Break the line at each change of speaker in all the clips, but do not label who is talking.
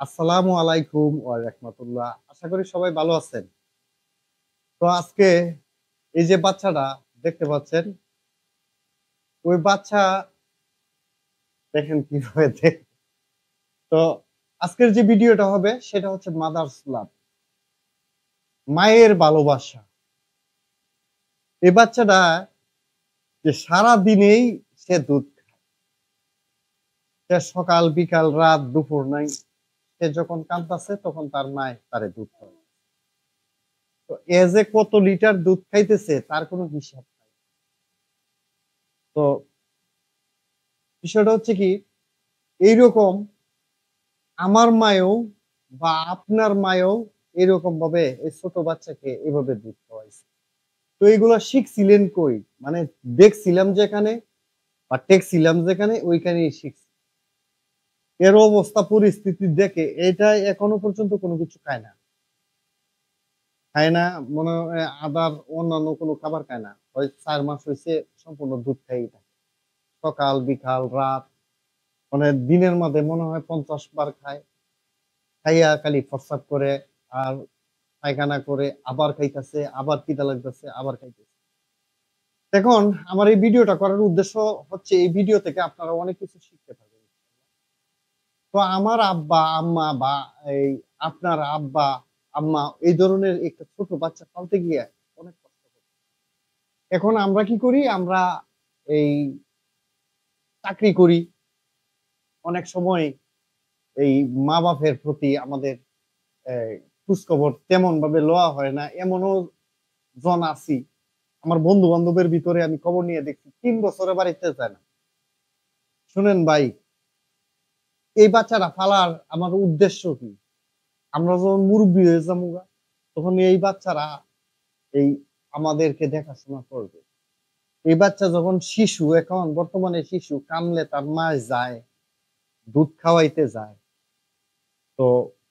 আসসালামু আলাইকুম ওয়া রাহমাতুল্লাহ। আশা করি সবাই ভালো আছেন। তো আজকে এই যে বাচ্চাটা দেখতে পাচ্ছেন, ওই বাচ্চা দেখেন কিভাবে তো আজকের যে ভিডিওটা হবে সেটা হচ্ছে মাদারস লাভ, মায়ের ভালোবাসা। এই বাচ্চাটা যে সারাদিনেই সে দুধ খায়। সে সকাল, বিকাল, রাত, দুপুর নাই। সে যখন কাঁদতাছে তখন তার মায় তারে দুধ খাওয়ায়। তো এ যে কত লিটার দুধ খাইতেছে তার কোনো হিসাব নাই। তো বিষয়টা হচ্ছে কি এইরকম আমার মায়ও বা আপনার মায়ও এরকম ভাবে এই ছোট বাচ্চাকে এভাবে দুধ খাওয়াইছে। তো এগুলা শিখছিলেন কই? মানে দেখছিলাম যেখানে বা টেকছিলাম যেখানে ওইখানেই শিখছি। এর অবস্থা পরিস্থিতি দেখে এটা এখনো পর্যন্ত কোনো কিছু খায় না। খায় না মনে হয় আদার অন্যান্য কোনো খাবার খায় না। ওই ৪ মাস হইছে সম্পূর্ণ দুধ খাইয়াই থাকে। সকাল, বিকাল, রাত মানে দিনের মাঝে মনে হয় ৫০ বার খায়। খাইয়া খালি প্রস্রাব করে আর পায়খানা করে আবার খাইতেছে, আবার খিদা লাগতেছে, আবার খাইতেছে। এখন আমার এই ভিডিওটা করার উদ্দেশ্য হচ্ছে এই ভিডিও থেকে আপনারা অনেক কিছু শিখতে পারবেন। তো আমার আব্বা, আম্মা বা এই আপনার আব্বা, আম্মা এই ধরনের একটা ছোট বাচ্চা পালতে গিয়ে অনেক কষ্ট করে। এখন আমরা কি করি? আমরা এই চাকরি করি। অনেক সময় এই মা-বাপের প্রতি আমাদের খোঁজখবর তেমনভাবে লওয়া হয় না। এমনও জন আছি আমার বন্ধু-বান্ধবের ভিতরে আমি খবর নিয়ে দেখছি ৩ বছরে বাড়িতে যায় না। শুনেন ভাই, এই বাচ্চাটা পালার আমার উদ্দেশ্য কি? আমরা যখন মুরুব্বি হয়ে যামুগা, তখন এই বাচ্চারা এই আমাদেরকে দেখাশোনা করবে। এই বাচ্চা যখন শিশু এখন বর্তমানে শিশু কানলে তার মা যায়, দুধ খাওয়াইতে যায়। তো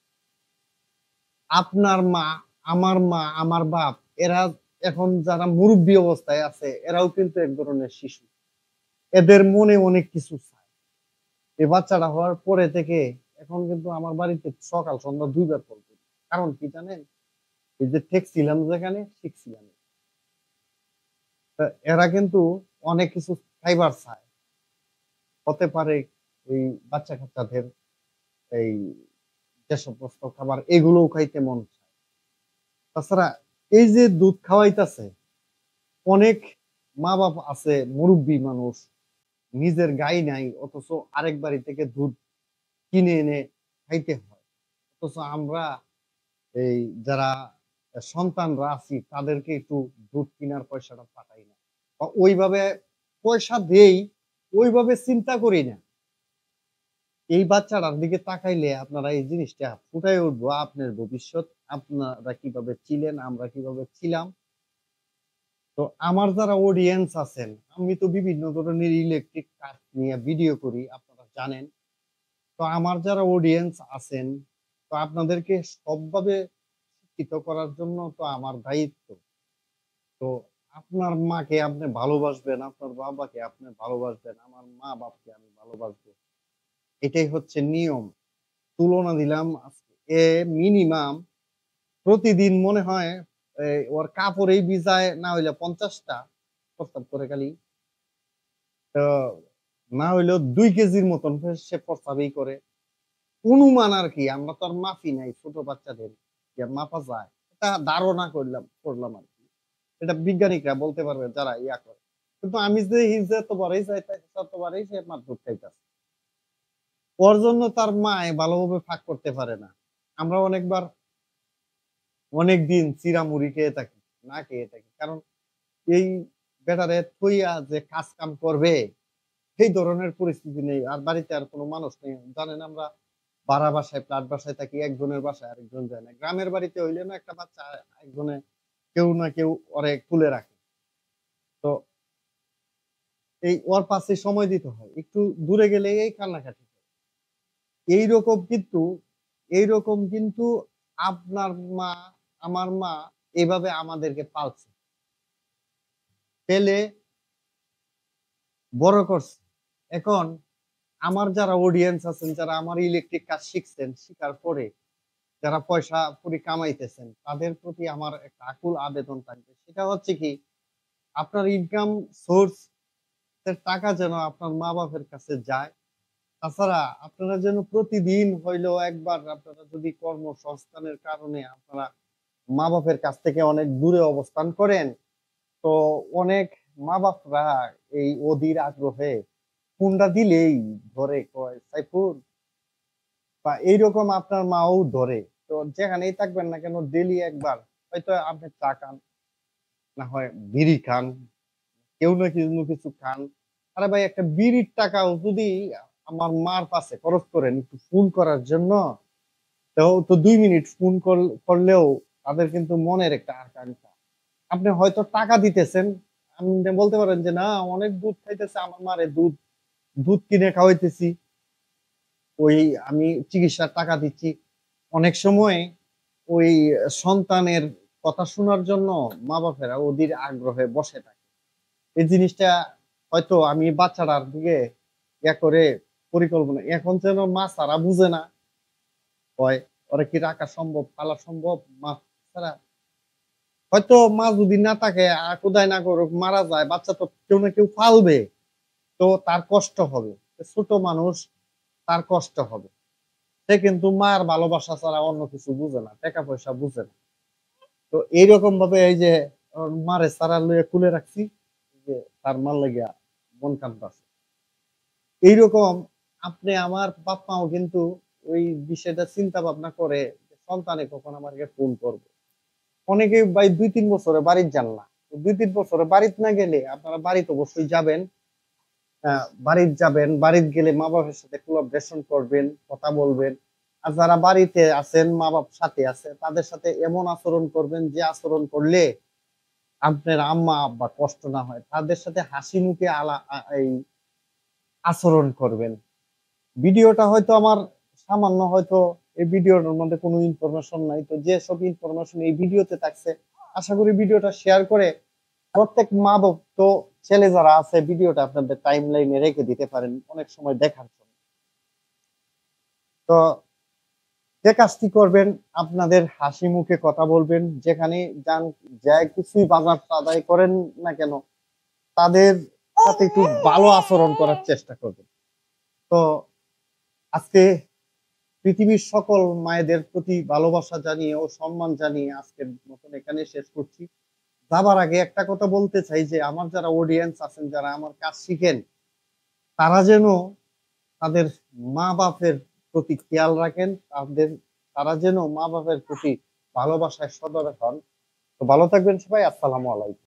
আপনার মা, আমার মা, আমার বাপ এরা এখন যারা মুরুব্বি অবস্থায় আছে এরাও কিন্তু এক ধরনের শিশু। এদের মনে অনেক কিছু চায়। এই বাচ্চাটা হওয়ার পরে থেকে এখন কিন্তু আমার বাড়িতে সকাল সন্ধ্যা ২ বার ফোন করি। কারণ কি জানেন? এই যে ঠেকছিলাম যেখানে শিখছিলাম। তা এরা কিন্তু অনেক কিছু খাইবার চায়। হতে পারে এই বাচ্চা-কাচ্চাদের এই যে সমস্ত খাবার এগুলোও খাইতে মন চায়। তাছাড়া এই যে দুধ খাওয়াইতাছে, অনেক মা-বাপ আছে মুরুব্বি মানুষ, নিজের গাই নাই অথচ আরেক বাড়ি থেকে দুধ কিনে এনে খাইতে হয়। অথচ আমরা এই যারা সন্তানরা আছি তাদেরকে একটু দুধ কিনার পয়সাটা পাঠাই না। বা ওইভাবে পয়সা দেই, ওইভাবে চিন্তা করি না। এই বাচ্চাটার দিকে তাকাইলে আপনারা এই জিনিসটা ফুটায় উঠবো আপনার ভবিষ্যৎ। আপনারা কিভাবে ছিলেন, আমরা কিভাবে ছিলাম। তো আমার যারা অডিয়েন্স আছেন, আমি তো বিভিন্ন ধরনের ইলেকট্রিক কাজ নিয়ে ভিডিও করি আপনারা জানেন। তো আমার যারা অডিয়েন্স আছেন, তো আপনাদেরকে সবভাবে শিক্ষিত করার জন্য তো আমার দায়িত্ব। তো আপনার মাকে আপনি ভালোবাসবেন, আপনার বাবাকে আপনি ভালোবাসবেন, আমার মা-বাপকে আমি ভালোবাসবো। এটাই হচ্ছে নিয়ম। তুলনা দিলাম আজকে মিনিমাম প্রতিদিন মনে হয় ওর কাপড়েই ভিজায় না হইলে ৫০ টা প্রস্রাব করে খালি। তো না হইলেও ২ কেজির মতন সে প্রস্রাবই করে। অনুমান আরকি আমরা তো আর মাপি নাই ছোট বাচ্চাদের যে মাপা যায়। এটা ধারণা করলাম আরকি। এটা বিজ্ঞানিকরা বলতে পারবে যারা ইয়া করে। কিন্তু আমি যে যতবারই চাইতেছি ততবারই সে মারধর খাইতাছে। ওর জন্য তার মায় ভালোভাবে ফাঁক করতে পারে না। আমরা অনেকবার অনেকদিন চিঁড়া-মুড়ি খেয়ে থাকি, না খেয়ে থাকি। কারণ এই বেটারে থইয়া যে কাজ কাম করবে সেই ধরনের পরিস্থিতি নেই। আর বাড়িতে আর কোন মানুষ নেই। জানেন আমরা ভাড়া বাসায়, ফ্ল্যাট বাসায় থাকি। একজনের বাসায় আরেকজন যায় না। গ্রামের বাড়িতে হইলে না একটা বাচ্চা একজনে কেউ না কেউ ওরে কুলে রাখে। তো এই ওর পাশে সময় দিতে হয়। একটু দূরে গেলেই এই কান্নাকাটি করে। এইরকম কিন্তু এইরকম কিন্তু আপনার মা, আমার মা এভাবে আমাদেরকে পালছে। পেলে বড় করছে। এখন আমার যারা অডিয়েন্স আছেন, যারা আমার ইলেকট্রিক কাজ শিখছেন, শিখার পরে যারা পয়সা কড়ি কামাইতেছেন, তাদের প্রতি আমার একটা আকুল আবেদন থাকবে। সেটা হচ্ছে কি, আপনার ইনকাম সোর্স এর টাকা যেন আপনার মা-বাপের কাছে যায়। তাছাড়া আপনারা যেন প্রতিদিন হইলেও একবার আপনারা যদি কর্মসংস্থানের কারণে আপনারা মা-বাপের কাছ থেকে অনেক দূরে অবস্থান করেন, তো অনেক মা-বাপরা এই অধীর আগ্রহে ফোনটা দিলেই ধরে কয়, "সাইফুল" বা এইরকম আপনার মাও ধরে। তো যেখানেই থাকবেন না কেন ডেইলি একবার হয়তো আপনি চা খান, না হয় বিড়ি খান, কেউ না কিছু খান। আরে ভাই একটা বিড়ির টাকাও যদি আমার মার পাশে খরচ করেন একটু ফোন করার জন্য, তো ২ মিনিট ফোন করলেও তাদের কিন্তু মনের একটা আকাঙ্ক্ষা। আপনি হয়তো টাকা দিতেছেন, আপনি বলতে পারেন যে, "না অনেক দুধ খাইতেছে আমার মারে দুধ কিনে খাওয়াইতেছি। ওই আমি চিকিৎসার টাকা দিচ্ছি।" অনেক সময় ওই সন্তানের কথা শোনার জন্য মা-বাপেরা অধীর আগ্রহে বসে থাকে। এই জিনিসটা হয়তো আমি বাচ্চাটার দিকে করে পরিকল্পনা এখন যেন মা ছাড়া বুঝে না। কয়, "ওরে কি রাখা সম্ভব, পালা সম্ভব মা ছাড়া?" হয়তো মা যদি না থাকে খোদাই না করুক মারা যায়, বাচ্চা তো কেউ না কেউ পালবে। তো তার কষ্ট হবে। ছোট মানুষ, তার কষ্ট হবে। সে কিন্তু মার ভালোবাসা ছাড়া অন্য কিছু বুঝে না। টাকা পয়সা বুঝে না। তো এইরকম ভাবে এই যে ওর মারে ছাড়া লইয়া কুলে রাখছি, যে তার মার লাগিয়া মন কান্দতাছে। এইরকম আপনি আমার বাপ-মাও কিন্তু ওই বিষয়টা চিন্তা ভাবনা করে যে সন্তানে কখন আমাকে ফোন করবে। অনেকেই ভাই ২-৩ বছরে বাড়ির যান না। ২-৩ বছরে বাড়িতে না গেলে আপনারা বাড়িতে অবশ্যই যাবেন। বাড়িতে যাবেন, বাড়িতে গেলে মা-বাপের সাথে কোলাবরেশন করবেন, কথা বলবেন। আর যারা বাড়িতে আছেন, মা-বাপ সাথে আছে, তাদের সাথে এমন আচরণ করবেন যে আচরণ করলে আপনার আম্মা-আব্বা কষ্ট না হয়। তাদের সাথে হাসি মুখে এই আচরণ করবেন। ভিডিওটা হয়তো আমার সামান্য হয়তো এই ভিডিওর মধ্যে কোনো ইনফরমেশন নাই। তো যেসব ইনফরমেশন এই ভিডিওতে থাকছে, আশা করি ভিডিওটা শেয়ার করে প্রত্যেক মা-বাপ তো ছেলে যারা আছে ভিডিওটা আপনাদের টাইমলাইনে রেখে দিতে পারেন অনেক সময় দেখার জন্য। তো যে কাজটি করবেন আপনাদের হাসি মুখে কথা বলবেন। যেখানে যান যাই কিছুই বাজার আদায় করেন না কেন, তাদের সাথে একটু ভালো আচরণ করার চেষ্টা করবেন। তো আজকে পৃথিবীর সকল মায়েদের প্রতি ভালোবাসা জানিয়ে ও সম্মান জানিয়ে আজকের মতন এখানে শেষ করছি। যাবার আগে একটা কথা বলতে চাই যে আমার যারা অডিয়েন্স আছেন, যারা আমার কাজ শিখেন, তারা যেন তাদের মা-বাপের প্রতি খেয়াল রাখেন। তারা যেন মা-বাপের প্রতি ভালোবাসায় সদয় হন। তো ভালো থাকবেন সবাই। আসসালামু আলাইকুম।